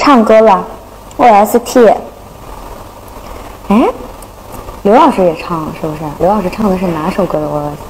唱歌了 ，OST。哎，刘老师也唱是不是？刘老师唱的是哪首歌的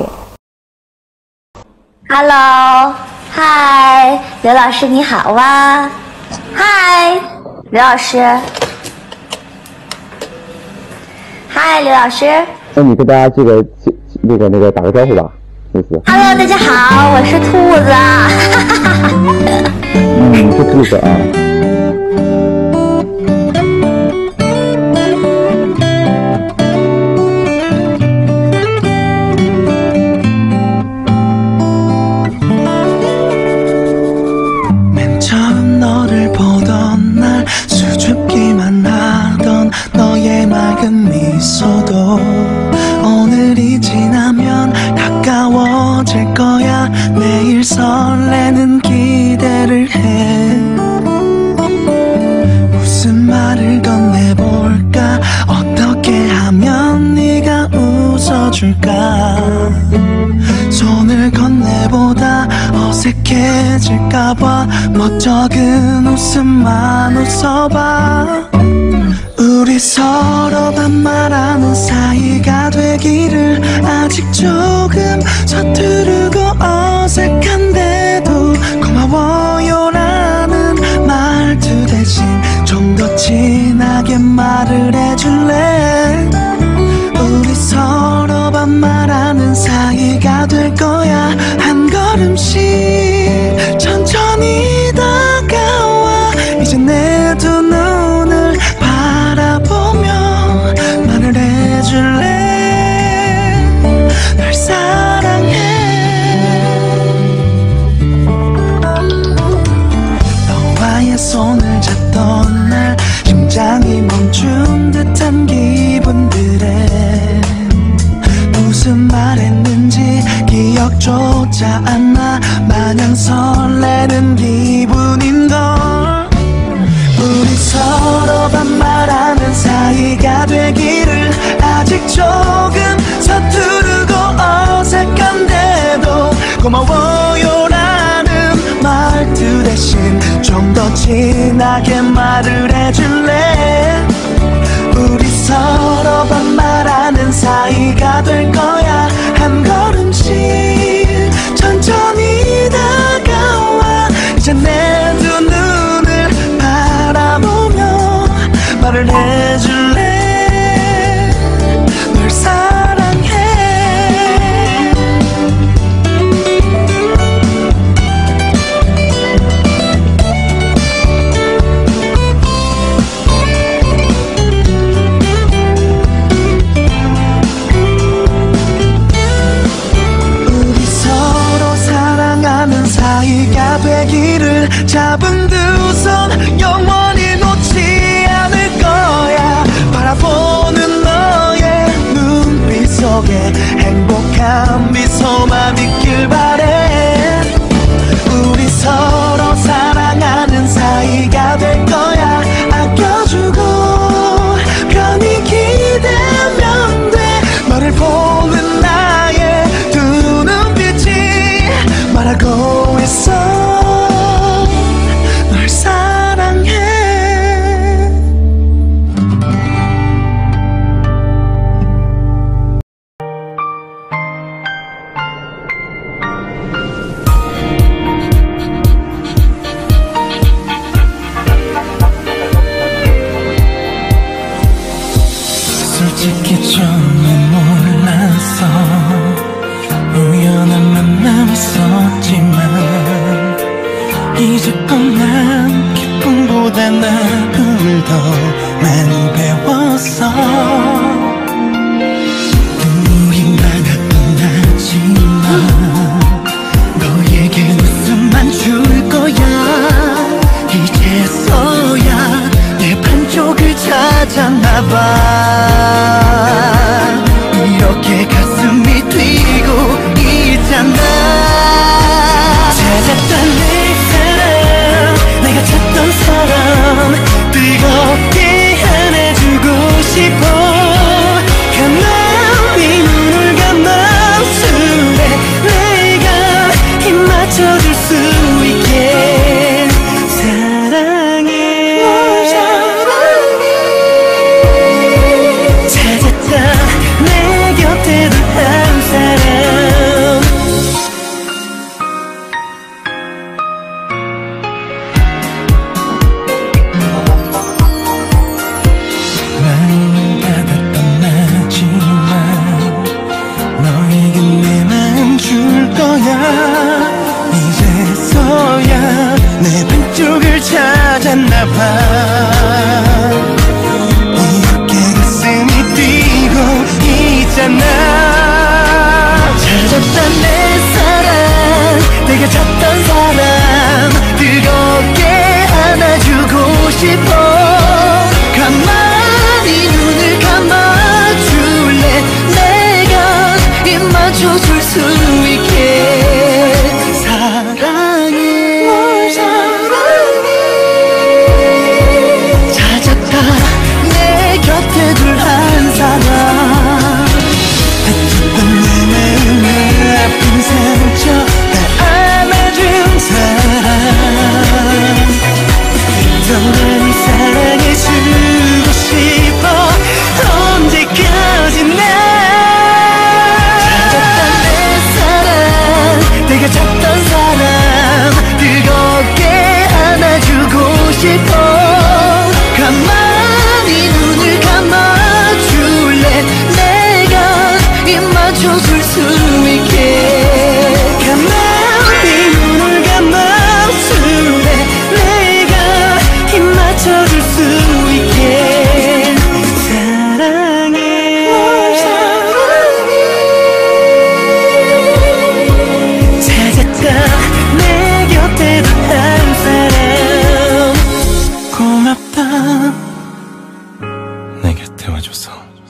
OST？Hello， 嗨，刘老师你好啊！嗨，刘老师，嗨，刘老师。 那你跟大家那个打个招呼吧，意思。 Hello， 大家好，我是兔子。 你是兔子啊。 미소도 오늘이 지나면 가까워질 거야. 매일 설레는 기대를 해. 무슨 말을 건네볼까? 어떻게 하면 네가 웃어줄까? 손을 건네보다 어색해질까봐 멋쩍은 웃음만 웃어봐. 우리 서로 반말하는 사이가 되기를. 아직 조금 서투르고 어색한데도 고마워요라는 말투 대신 좀 더 진하게 말을 해줄래? 우리 서로 반말하는 사이가 될 거야. 한 걸음씩 천천히 다가와. 이제 내 두 눈을 바라보며 말을 해줄래? 널 사랑해. 너와의 손을 잡던 날 심장이 멈춘 듯한 기분들에 무슨 말했는지 기억조차 안 나. 마냥 설레는 기분인걸. 우리 서로 반말하는 사이가 되기를. 아직 조금 서투르고 어색한데도 고마워요라는 말투 대신 좀 더 진하게 말을 해줄래? 우리 서로 반말하는 사이가 될 거야. 한 걸음씩 천천히 다가와. 이제 내 두 눈을 바라보며 말을 해줄래? 널 사랑해. 우리 서로 사랑하는 사이가 되기를. 잡은 두 손 영원히 놓지 않을 거야. 바라보는 너의 눈빛 속에 행복한 미소만 있길 바래. 우리 서로 사랑하는 사이가 될 거야. 아껴주고 편히 기대면 돼. 너를 보는 나의 두 눈빛이 말하고 있어. 널 사랑해. 솔직히 처음엔 몰랐어. 우연한 만남이 있었지만 이제껏 난 기쁨보다 나쁨을 더 많이 배웠어. 눈물이 많았던 나지만 너에게 웃음만 줄 거야. 이제서야 내 반쪽을 찾았나봐. 이렇게 가슴이 뛰고 있잖아. 찾았던 내 사랑, 내가 찾던 사람, 뜨겁게 안아주고 싶어. 가만히 눈을 감아 웃으래. 내가 힘 맞춰줄 수 있게. 사랑해. 봐 이렇게 가슴이 뛰고 있잖아 찾았다 내 사랑 내가 찾던 사람 뜨겁게 안아주고 싶어 가만히 눈을 감아줄래 내가 입 맞춰줄 수 있게 사랑해 널 사랑해 찾았다 내 곁에 둘 한 사람 흩어진 내 마음의 아픈 상처 날 안아준 사람 더 많이 사랑해주고 싶어 언제까지나 찾았다 내 사랑 내가 찾던 사람 뜨겁게 안아주고 싶어 가만히 눈을 감아줄래 내가 입 맞춰줄 수 있게 가만히 눈을 감아줄래 내가 입 맞춰줄 수 있게 사랑해 널 사랑해 찾았다 내 곁에 한 사람 고맙다 내 곁에 와줘서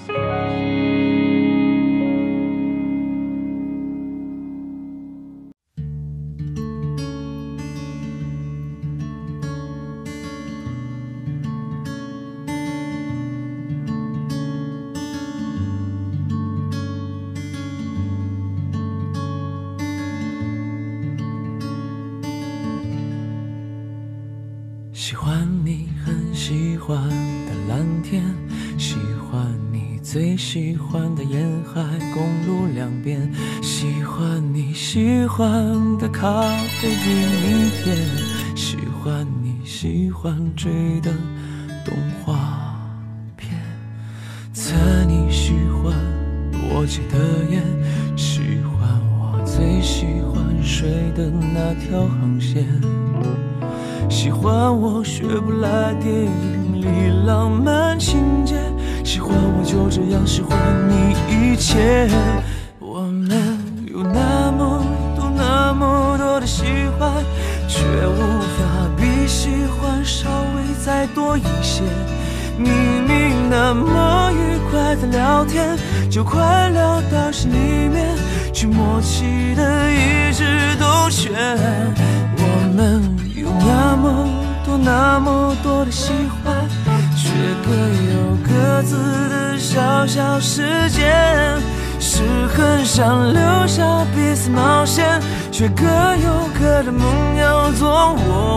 喜欢你很喜欢的蓝天，喜欢你最喜欢的沿海公路两边，喜欢你喜欢的咖啡比明天，喜欢你喜欢追的动画片，猜你喜欢我戒的烟，喜欢我最喜欢睡的那条航线，喜欢我学不来电影里浪漫情节，喜欢我就这样喜欢你一切。我们有那么多的喜欢，却无法比喜欢稍微再多一些。明明那么愉快的聊天，就快聊到心里面，却默契的一直都缺。我们有那么多的喜欢，却各有各自的小小世界，是很想留下彼此冒险，却各有各的梦要做。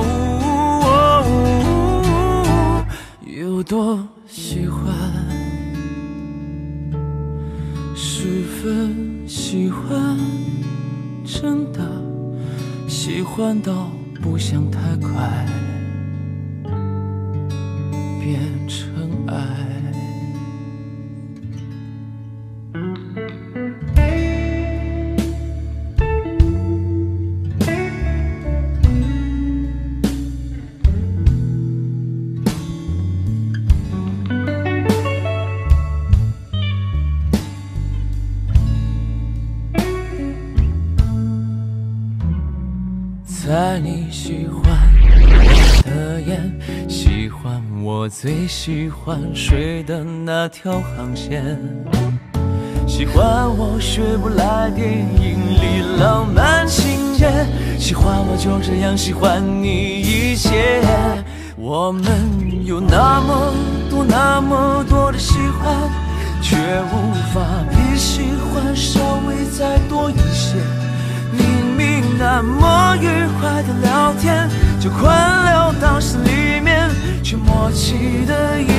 有多喜欢，十分喜欢，真的喜欢到不想太快变成爱。猜你喜欢我的眼，喜欢我最喜欢睡的那条航线，喜欢我学不来电影里浪漫情节，喜欢我就这样喜欢你一切。我们有那么多的喜欢，却无法比喜欢稍微再多一些。明明那么愉快的聊天，就快聊到心里面，却默契的